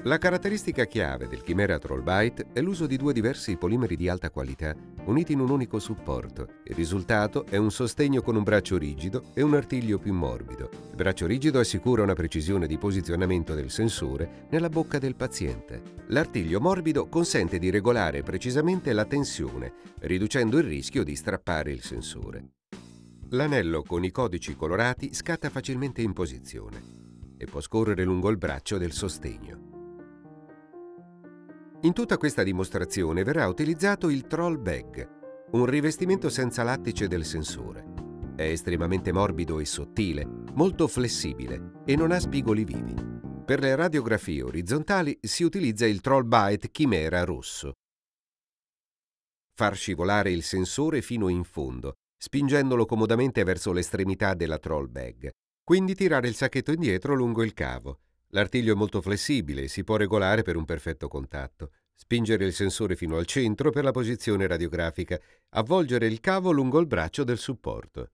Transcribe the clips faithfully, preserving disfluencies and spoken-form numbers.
La caratteristica chiave del Chimera TrollBite è l'uso di due diversi polimeri di alta qualità uniti in un unico supporto. Il risultato è un sostegno con un braccio rigido e un artiglio più morbido. Il braccio rigido assicura una precisione di posizionamento del sensore nella bocca del paziente. L'artiglio morbido consente di regolare precisamente la tensione, riducendo il rischio di strappare il sensore. L'anello con i codici colorati scatta facilmente in posizione e può scorrere lungo il braccio del sostegno. In tutta questa dimostrazione verrà utilizzato il Troll Bag, un rivestimento senza lattice del sensore. È estremamente morbido e sottile, molto flessibile e non ha spigoli vivi. Per le radiografie orizzontali si utilizza il TrollBite Chimera rosso. Far scivolare il sensore fino in fondo, spingendolo comodamente verso l'estremità della Troll Bag. Quindi tirare il sacchetto indietro lungo il cavo. L'artiglio è molto flessibile e si può regolare per un perfetto contatto. Spingere il sensore fino al centro per la posizione radiografica. Avvolgere il cavo lungo il braccio del supporto.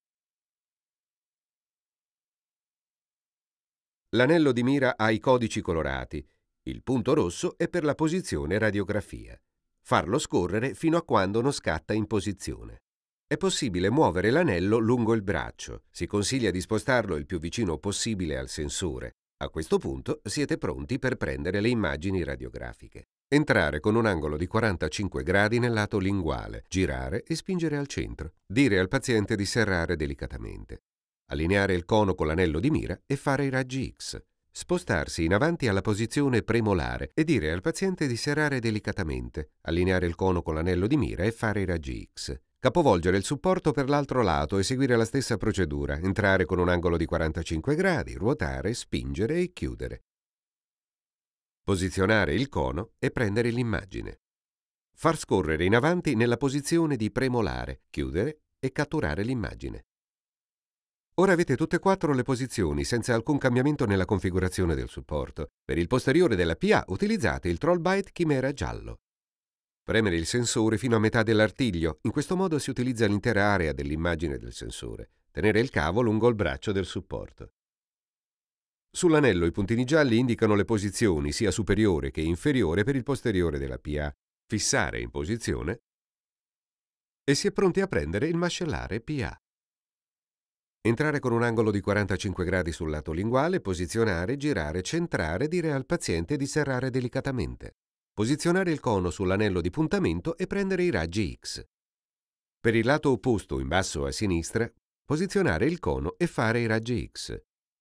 L'anello di mira ha i codici colorati. Il punto rosso è per la posizione radiografia. Farlo scorrere fino a quando non scatta in posizione. È possibile muovere l'anello lungo il braccio. Si consiglia di spostarlo il più vicino possibile al sensore. A questo punto siete pronti per prendere le immagini radiografiche. Entrare con un angolo di quarantacinque gradi nel lato linguale, girare e spingere al centro. Dire al paziente di serrare delicatamente. Allineare il cono con l'anello di mira e fare i raggi X. Spostarsi in avanti alla posizione premolare e dire al paziente di serrare delicatamente. Allineare il cono con l'anello di mira e fare i raggi X. Capovolgere il supporto per l'altro lato e seguire la stessa procedura, entrare con un angolo di quarantacinque gradi, ruotare, spingere e chiudere. Posizionare il cono e prendere l'immagine. Far scorrere in avanti nella posizione di premolare, chiudere e catturare l'immagine. Ora avete tutte e quattro le posizioni senza alcun cambiamento nella configurazione del supporto. Per il posteriore della P A utilizzate il TrollBite Chimera giallo. Premere il sensore fino a metà dell'artiglio, in questo modo si utilizza l'intera area dell'immagine del sensore. Tenere il cavo lungo il braccio del supporto. Sull'anello i puntini gialli indicano le posizioni sia superiore che inferiore per il posteriore della P A. Fissare in posizione e si è pronti a prendere il mascellare P A. Entrare con un angolo di quarantacinque gradi sul lato linguale, posizionare, girare, centrare, dire al paziente di serrare delicatamente. Posizionare il cono sull'anello di puntamento e prendere i raggi X. Per il lato opposto, in basso a sinistra, posizionare il cono e fare i raggi X.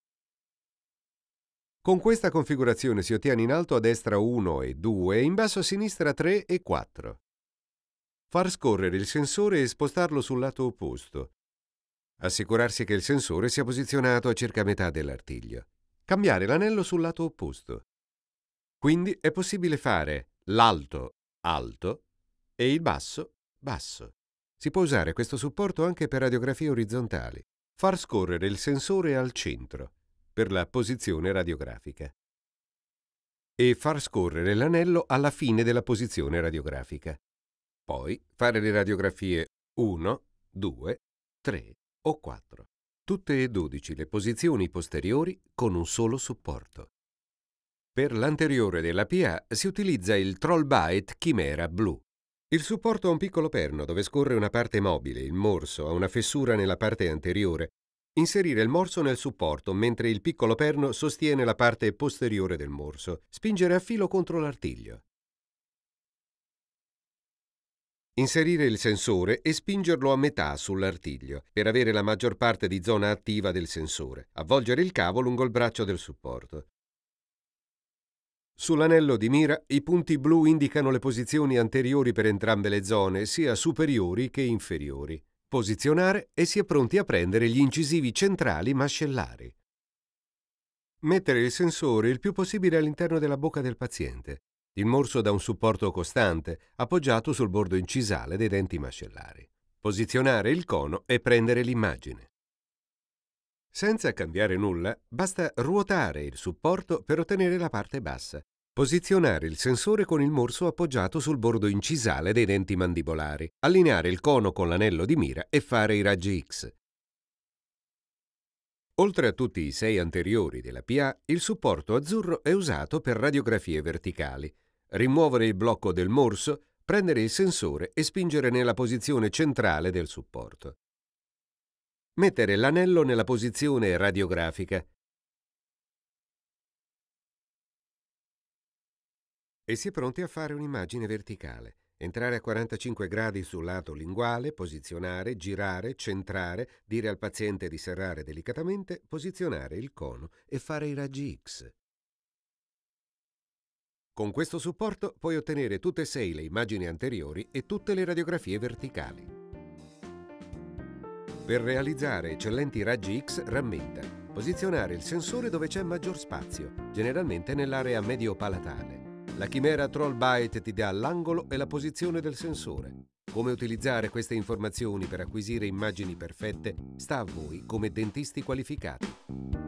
Con questa configurazione si ottiene in alto a destra uno e due e in basso a sinistra tre e quattro. Far scorrere il sensore e spostarlo sul lato opposto. Assicurarsi che il sensore sia posizionato a circa metà dell'artiglio. Cambiare l'anello sul lato opposto. Quindi è possibile fare l'alto alto e il basso basso. Si può usare questo supporto anche per radiografie orizzontali. Far scorrere il sensore al centro per la posizione radiografica e far scorrere l'anello alla fine della posizione radiografica. Poi fare le radiografie uno, due, tre o quattro. Tutte e dodici le posizioni posteriori con un solo supporto. Per l'anteriore della P A si utilizza il TrollBite Chimera blu. Il supporto ha un piccolo perno dove scorre una parte mobile, il morso ha una fessura nella parte anteriore. Inserire il morso nel supporto mentre il piccolo perno sostiene la parte posteriore del morso. Spingere a filo contro l'artiglio. Inserire il sensore e spingerlo a metà sull'artiglio per avere la maggior parte di zona attiva del sensore. Avvolgere il cavo lungo il braccio del supporto. Sull'anello di mira i punti blu indicano le posizioni anteriori per entrambe le zone, sia superiori che inferiori. Posizionare e si è pronti a prendere gli incisivi centrali mascellari. Mettere il sensore il più possibile all'interno della bocca del paziente. Il morso da un supporto costante, appoggiato sul bordo incisale dei denti mascellari. Posizionare il cono e prendere l'immagine. Senza cambiare nulla, basta ruotare il supporto per ottenere la parte bassa. Posizionare il sensore con il morso appoggiato sul bordo incisale dei denti mandibolari. Allineare il cono con l'anello di mira e fare i raggi X. Oltre a tutti i sei anteriori della P A, il supporto azzurro è usato per radiografie verticali. Rimuovere il blocco del morso, prendere il sensore e spingere nella posizione centrale del supporto. Mettere l'anello nella posizione radiografica. E si è pronti a fare un'immagine verticale. Entrare a quarantacinque gradi sul lato linguale, posizionare, girare, centrare, dire al paziente di serrare delicatamente, posizionare il cono e fare i raggi X. Con questo supporto puoi ottenere tutte e sei le immagini anteriori e tutte le radiografie verticali. Per realizzare eccellenti raggi X, rammenta: posizionare il sensore dove c'è maggior spazio, generalmente nell'area medio-palatale. La Chimera Troll Bite ti dà l'angolo e la posizione del sensore. Come utilizzare queste informazioni per acquisire immagini perfette sta a voi come dentisti qualificati.